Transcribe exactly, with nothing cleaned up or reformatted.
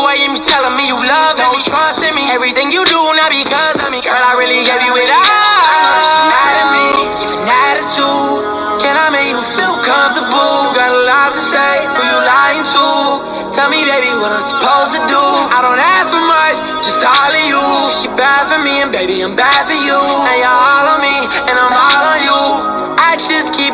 way you be telling me you love me. Don't trust in me. Everything you do, not because of me. Girl, I really gave you it all. I know that she mad at me, giving attitude. Can I make you feel comfortable? Got a lot to say, who you lying to? Tell me, baby, what I'm supposed to do. I don't ask for much, just all of you. You're bad for me, and baby, I'm bad for you. Now you're all on me, and I'm all on you. I just keep